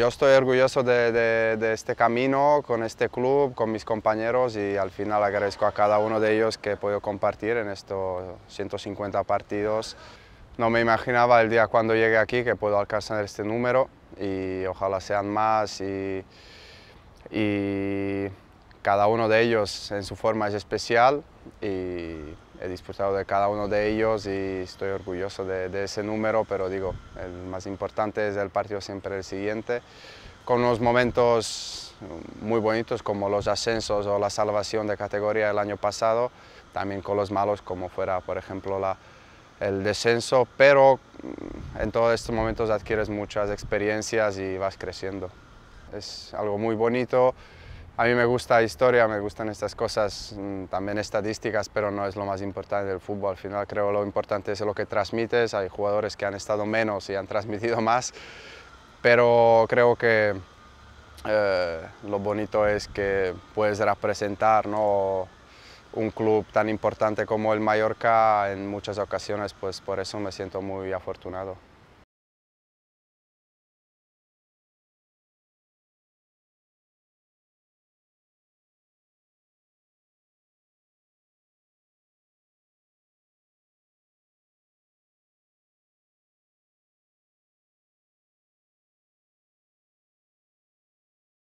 yo estoy orgulloso de este camino, con este club, con mis compañeros y al final agradezco a cada uno de ellos que he podido compartir en estos 150 partidos. No me imaginaba el día cuando llegué aquí que puedo alcanzar este número y ojalá sean más y cada uno de ellos en su forma es especial y he disfrutado de cada uno de ellos y estoy orgulloso de ese número, pero digo, el más importante es el partido siempre el siguiente, con unos momentos muy bonitos como los ascensos o la salvación de categoría el año pasado, también con los malos como fuera, por ejemplo, el descenso, pero en todos estos momentos adquieres muchas experiencias y vas creciendo. Es algo muy bonito. A mí me gusta la historia, me gustan estas cosas, también estadísticas, pero no es lo más importante del fútbol. Al final creo que lo importante es lo que transmites. Hay jugadores que han estado menos y han transmitido más, pero creo que lo bonito es que puedes representar, ¿no?, un club tan importante como el Mallorca en muchas ocasiones, pues por eso me siento muy afortunado.